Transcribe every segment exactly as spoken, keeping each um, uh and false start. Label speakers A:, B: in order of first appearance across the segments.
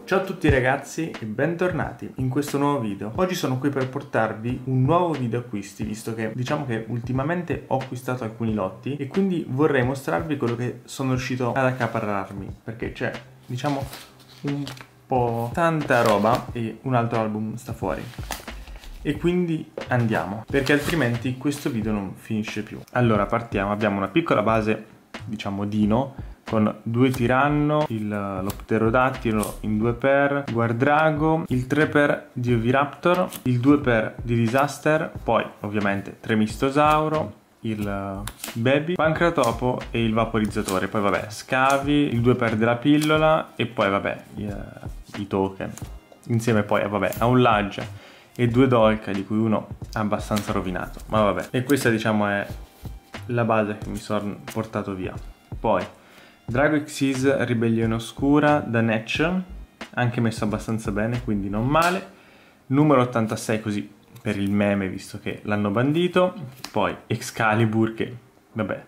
A: Ciao a tutti ragazzi e bentornati in questo nuovo video. Oggi sono qui per portarvi un nuovo video acquisti, visto che diciamo che ultimamente ho acquistato alcuni lotti e quindi vorrei mostrarvi quello che sono riuscito ad accaparrarmi, perché c'è diciamo un po' tanta roba e un altro album sta fuori. E quindi andiamo, perché altrimenti questo video non finisce più. Allora partiamo, abbiamo una piccola base, diciamo dino, con due tiranno, lo pterodattilo in due per, guardrago, il tre per di Oviraptor, il due per di Disaster, poi ovviamente Tremistosauro, il baby, pancratopo e il vaporizzatore, poi vabbè scavi, il due per della pillola e poi vabbè i, i token, insieme poi vabbè a un laggia e due dolca di cui uno abbastanza rovinato, ma vabbè. E questa diciamo è la base che mi sono portato via. Poi Drago Xyz Ribellione Oscura da Netch, anche messo abbastanza bene, quindi non male. Numero ottantasei così per il meme, visto che l'hanno bandito. Poi Excalibur che, vabbè,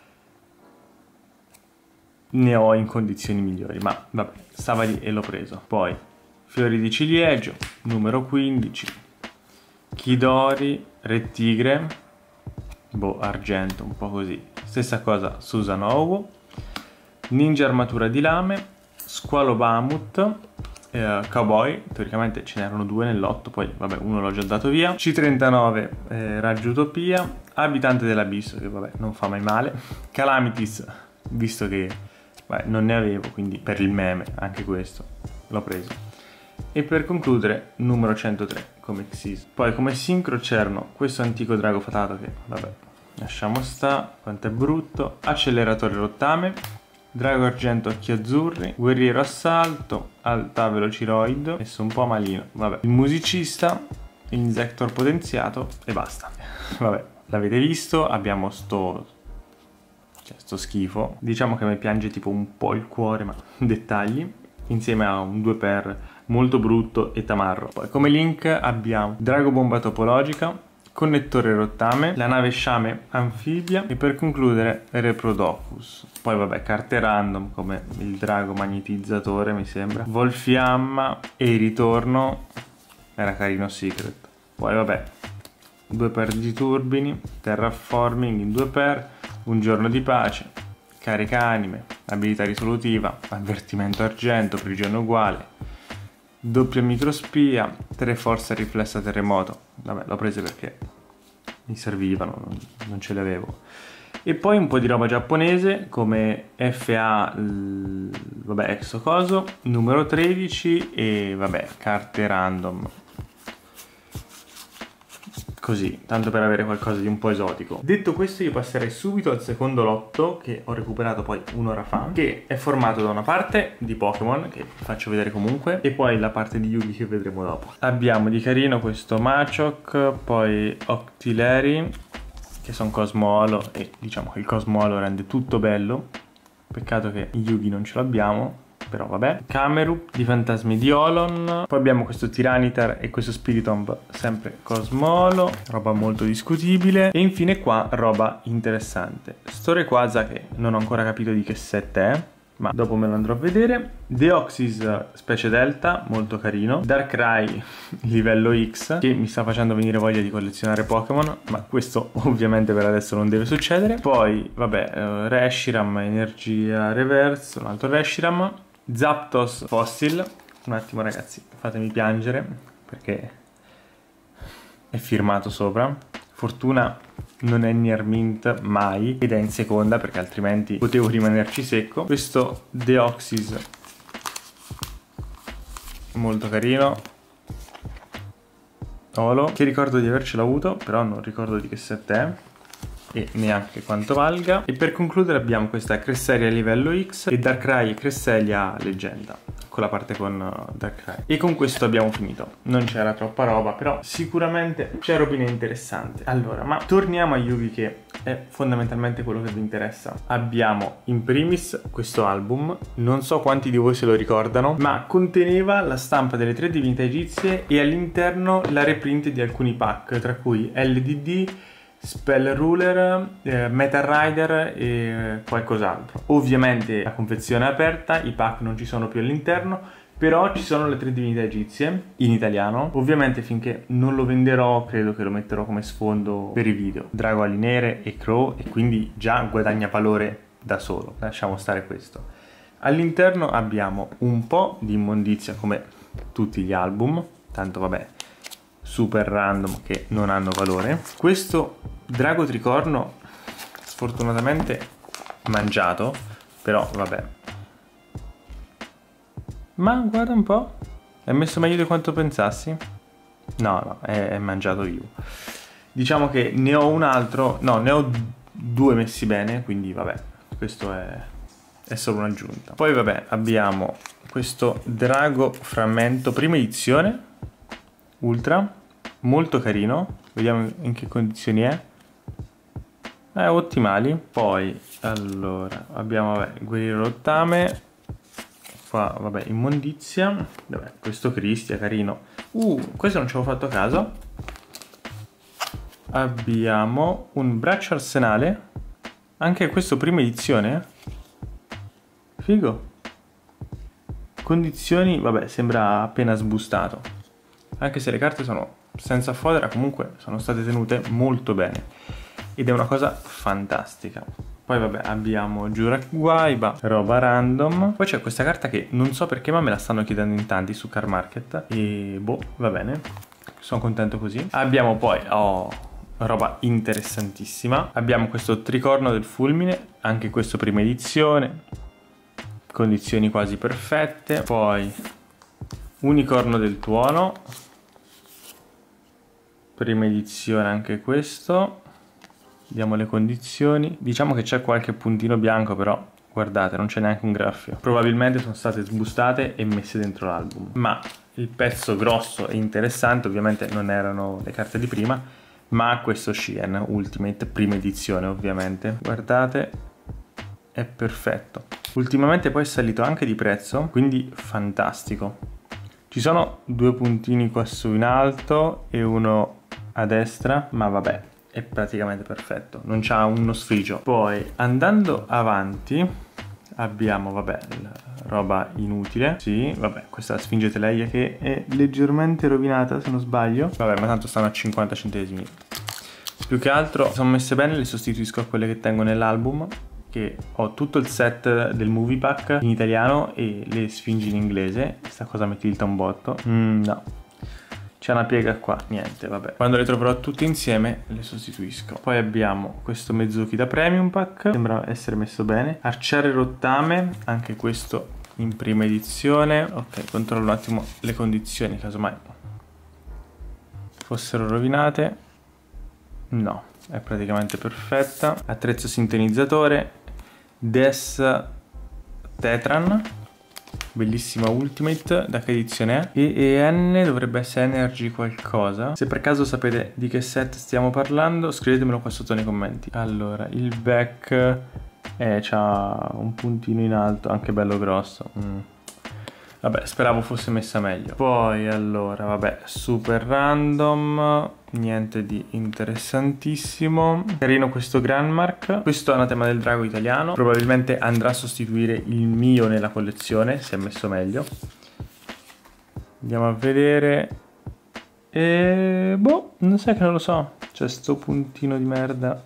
A: ne ho in condizioni migliori, ma vabbè, stava lì e l'ho preso. Poi Fiori di Ciliegio, numero quindici. Chidori, Re Tigre, boh, argento, un po' così. Stessa cosa Susanowo. Ninja Armatura di Lame, Squalo Bahamut, eh, Cowboy, teoricamente ce n'erano due nell'otto, poi vabbè uno l'ho già dato via, C trentanove eh, Raggio Utopia, Abitante dell'Abisso che vabbè non fa mai male, Calamities, visto che vabbè, non ne avevo, quindi per il meme anche questo l'ho preso. E per concludere numero centotré come Xyz. Poi come sincro c'erano questo antico drago fatato che vabbè lasciamo sta, quanto è brutto, Acceleratore Rottame, Drago Argento Occhi Azzurri, Guerriero Assalto, Alta Velociroid, messo un po' malino, vabbè. Il Musicista, Insector Potenziato e basta. Vabbè, l'avete visto, abbiamo sto, cioè, sto schifo. Diciamo che mi piange tipo un po' il cuore, ma dettagli. Insieme a un due per molto brutto e tamarro. Poi come link abbiamo Drago Bomba Topologica, Connettore Rottame, la nave Sciame Anfibia e per concludere Reprodoccus. Poi vabbè carte random come il Drago Magnetizzatore mi sembra, Volfiamma e il ritorno era carino Secret. Poi vabbè due per di Turbini, Terraforming in due per, Un Giorno di Pace, Carica Anime, Abilità Risolutiva, Avvertimento Argento, Prigione Uguale, Doppia Microspia, tre Forza Riflessa Terremoto. Vabbè, l'ho prese perché mi servivano, non, non ce le avevo. E poi un po' di roba giapponese come F A, vabbè, Exocoso, numero tredici e vabbè, carte random. Così, tanto per avere qualcosa di un po' esotico. Detto questo io passerei subito al secondo lotto che ho recuperato poi un'ora fa, che è formato da una parte di Pokémon, che vi faccio vedere comunque, e poi la parte di Yugi che vedremo dopo. Abbiamo di carino questo Machoke, poi Octillery, che sono Cosmolo, e diciamo che il Cosmolo rende tutto bello. Peccato che Yugi non ce l'abbiamo, però vabbè. Camerupt di Fantasmi di Olon. Poi abbiamo questo Tiranitar e questo Spiritomb, sempre Cosmolo, roba molto discutibile. E infine qua roba interessante, sto Rayquaza che non ho ancora capito di che set è, ma dopo me lo andrò a vedere. Deoxys specie Delta, molto carino. Darkrai livello X, che mi sta facendo venire voglia di collezionare Pokémon, ma questo ovviamente per adesso non deve succedere. Poi vabbè, uh, Reshiram Energia Reverse, un altro Reshiram. Zapdos Fossil, un attimo ragazzi, fatemi piangere perché è firmato sopra. Fortuna non è near mint mai ed è in seconda perché altrimenti potevo rimanerci secco. Questo Deoxys molto carino, Olo, che ricordo di avercelo avuto però non ricordo di che set è e neanche quanto valga. E per concludere abbiamo questa Cresselia livello X e Darkrai e Cresselia leggenda, con la parte con Darkrai. E con questo abbiamo finito. Non c'era troppa roba, però sicuramente c'è robina interessante. Allora, ma torniamo a Yugi, che è fondamentalmente quello che vi interessa. Abbiamo in primis questo album, non so quanti di voi se lo ricordano, ma conteneva la stampa delle tre divinità egizie e all'interno la reprint di alcuni pack, tra cui L D D, Spell Ruler, eh, Metal Rider e qualcos'altro. Ovviamente la confezione è aperta, i pack non ci sono più all'interno, Però ci sono le tre divinità egizie in italiano. Ovviamente finché non lo venderò credo che lo metterò come sfondo per i video. Drago ali nere e Crow, e quindi già guadagna valore da solo. Lasciamo stare questo. All'interno abbiamo un po' di immondizia come tutti gli album, tanto vabbè, super random che non hanno valore. Questo drago tricorno sfortunatamente mangiato, però vabbè. Ma guarda un po', è messo meglio di quanto pensassi? No, no, è, è mangiato vivo. Diciamo che ne ho un altro, no, ne ho due messi bene, quindi vabbè, questo è, è solo un'aggiunta. Poi vabbè, abbiamo questo drago frammento, prima edizione, ultra, molto carino, vediamo in che condizioni è. Eh, ottimali. Poi, allora, abbiamo, vabbè, guerriero rottame. Qua, vabbè, immondizia. Vabbè, questo Cristia, carino. Uh, questo non ci avevo fatto caso. Abbiamo un braccio arsenale. Anche questo prima edizione. Figo. Condizioni, vabbè, sembra appena sbustato. Anche se le carte sono senza fodera, comunque sono state tenute molto bene. Ed è una cosa fantastica. Poi vabbè, abbiamo Jurak Guaiba, roba random. Poi c'è questa carta che non so perché ma me la stanno chiedendo in tanti su Card Market. E boh, va bene, sono contento così. Abbiamo poi, oh, roba interessantissima. Abbiamo questo tricorno del fulmine, anche questo prima edizione. Condizioni quasi perfette. Poi unicorno del tuono, prima edizione anche questo. Vediamo le condizioni. Diciamo che c'è qualche puntino bianco, però guardate, non c'è neanche un graffio. Probabilmente sono state sbustate e messe dentro l'album. Ma il pezzo grosso e interessante ovviamente non erano le carte di prima, ma questo Shien Ultimate, prima edizione ovviamente. Guardate, è perfetto. Ultimamente poi è salito anche di prezzo, quindi fantastico. Ci sono due puntini qua su in alto e uno a destra, ma vabbè, è praticamente perfetto, non c'ha uno sfrigio. Poi andando avanti abbiamo, vabbè, la roba inutile. Sì, vabbè, questa è la Sfinge Teleia che è leggermente rovinata se non sbaglio. Vabbè, ma tanto stanno a cinquanta centesimi. Più che altro sono messe bene, le sostituisco a quelle che tengo nell'album, che ho tutto il set del movie pack in italiano e le Sfingi in inglese. Questa cosa mi tilta un botto. Mm, no. C'è una piega qua, niente, vabbè. Quando le troverò tutte insieme le sostituisco. Poi abbiamo questo Mezuki da Premium Pack, sembra essere messo bene. Arciere Rottame, anche questo in prima edizione. Ok, controllo un attimo le condizioni, casomai fossero rovinate. No, è praticamente perfetta. Attrezzo sintonizzatore, Des Tetran. Bellissima Ultimate, da che edizione è? E E N dovrebbe essere Energy qualcosa. Se per caso sapete di che set stiamo parlando, scrivetemelo qua sotto nei commenti. Allora, il back eh, c'ha un puntino in alto, anche bello grosso. Mm. Vabbè, speravo fosse messa meglio. Poi, allora, vabbè, super random, niente di interessantissimo. Carino questo Grandmark. Questo è Anatema del Drago italiano. Probabilmente andrà a sostituire il mio nella collezione, se è messo meglio. Andiamo a vedere. E boh, non sai che non lo so. C'è sto puntino di merda.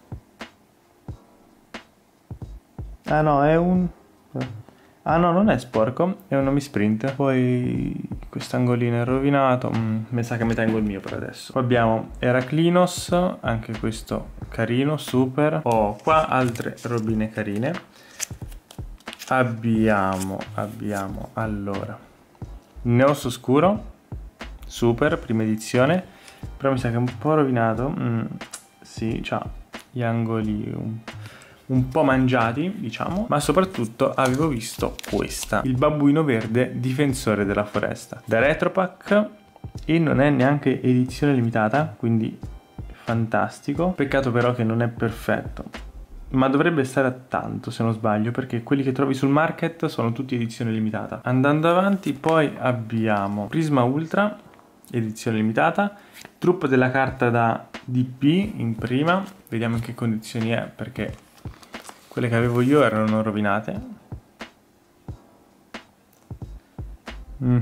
A: Ah no, è un... Ah no, non è sporco, è un misprint. Poi quest'angolino è rovinato. Mm, mi sa che mi tengo il mio per adesso. Poi abbiamo Eraclinos, anche questo carino, super. Ho qua altre robine carine. Abbiamo, abbiamo, allora, Neos Oscuro, super, prima edizione. Però mi sa che è un po' rovinato. Mm, sì, c'ha gli angoli un un po' mangiati, diciamo, ma soprattutto avevo visto questa, il babbuino verde difensore della foresta, da Retropack, e non è neanche edizione limitata, quindi fantastico. Peccato però che non è perfetto, ma dovrebbe stare a tanto se non sbaglio, perché quelli che trovi sul market sono tutti edizione limitata. Andando avanti poi abbiamo Prisma Ultra, edizione limitata, Troupe della carta da D P in prima, vediamo in che condizioni è, perché quelle che avevo io erano rovinate. mm.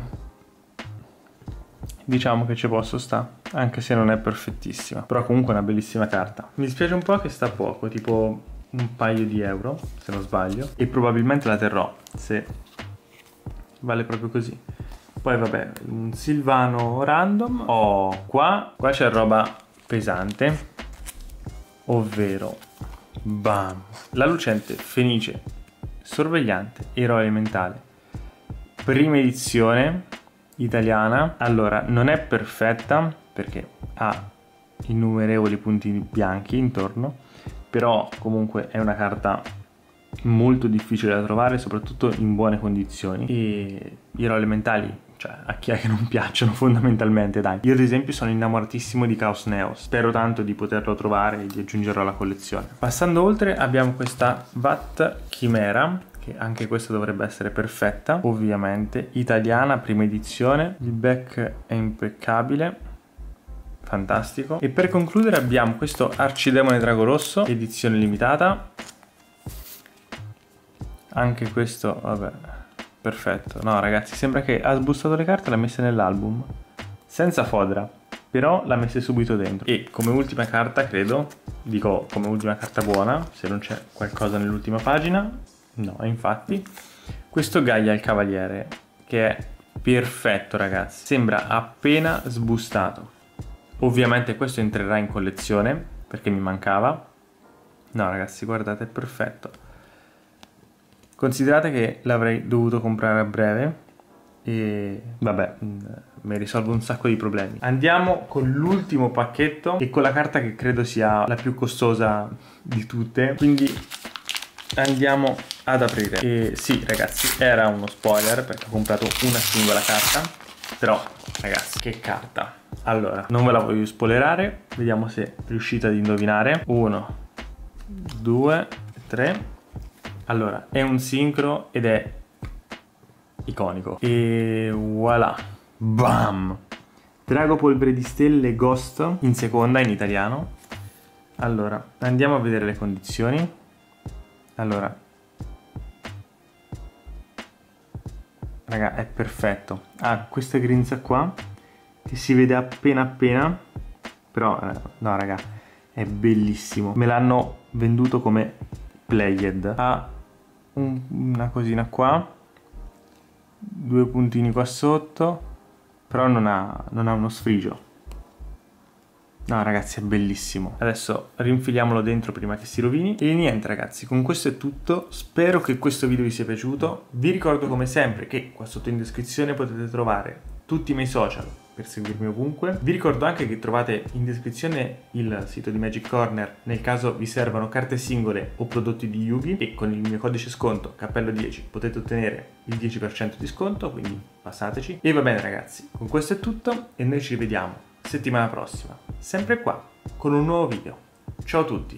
A: Diciamo che ci posso sta, anche se non è perfettissima, però comunque è una bellissima carta. Mi dispiace un po' che sta poco, tipo un paio di euro, se non sbaglio, e probabilmente la terrò, se vale proprio così. Poi vabbè, un Silvano random. Oh, qua, qua c'è roba pesante, ovvero, bam, la lucente Fenice sorvegliante eroe elementale, prima edizione italiana. Allora, non è perfetta perché ha innumerevoli punti bianchi intorno, però comunque è una carta molto difficile da trovare, soprattutto in buone condizioni. E gli eroi elementali, cioè, a chi è che non piacciono fondamentalmente, dai. Io ad esempio sono innamoratissimo di Chaos Neos, spero tanto di poterlo trovare e di aggiungerlo alla collezione. Passando oltre abbiamo questa Vat Chimera, che anche questa dovrebbe essere perfetta, ovviamente, italiana, prima edizione, il back è impeccabile, fantastico. E per concludere abbiamo questo Arcidemone Drago Rosso, edizione limitata, anche questo, vabbè, perfetto. No ragazzi, sembra che ha sbustato le carte e le ha messe nell'album, senza fodera, però l'ha messe subito dentro. E come ultima carta, credo, dico come ultima carta buona, se non c'è qualcosa nell'ultima pagina, no, infatti, questo Gaia il Cavaliere, che è perfetto ragazzi, sembra appena sbustato. Ovviamente questo entrerà in collezione, perché mi mancava. No ragazzi, guardate, è perfetto. Considerate che l'avrei dovuto comprare a breve e vabbè, mi risolvo un sacco di problemi. Andiamo con l'ultimo pacchetto e con la carta che credo sia la più costosa di tutte, quindi andiamo ad aprire. E sì ragazzi, era uno spoiler perché ho comprato una singola carta, però ragazzi, che carta! Allora, non ve la voglio spoilerare, vediamo se riuscite ad indovinare. Uno, due, tre. Allora, è un sincro ed è iconico. E voilà, bam! Drago Polvere di Stelle Ghost in seconda, in italiano. Allora, andiamo a vedere le condizioni. Allora, raga, è perfetto. Ha questa grinza qua che si vede appena appena, però eh, no raga, è bellissimo. Me l'hanno venduto come played. Ha un, una cosina qua, due puntini qua sotto, però non ha, non ha uno sfrigio. No ragazzi, è bellissimo. Adesso rinfiliamolo dentro prima che si rovini. E niente ragazzi, con questo è tutto. Spero che questo video vi sia piaciuto. Vi ricordo come sempre che qua sotto in descrizione potete trovare tutti i miei social per seguirmi ovunque. Vi ricordo anche che trovate in descrizione il sito di Magic Corner nel caso vi servano carte singole o prodotti di Yu-Gi, e con il mio codice sconto cappello dieci potete ottenere il dieci per cento di sconto, quindi passateci. E va bene ragazzi, con questo è tutto e noi ci rivediamo settimana prossima, sempre qua, con un nuovo video. Ciao a tutti!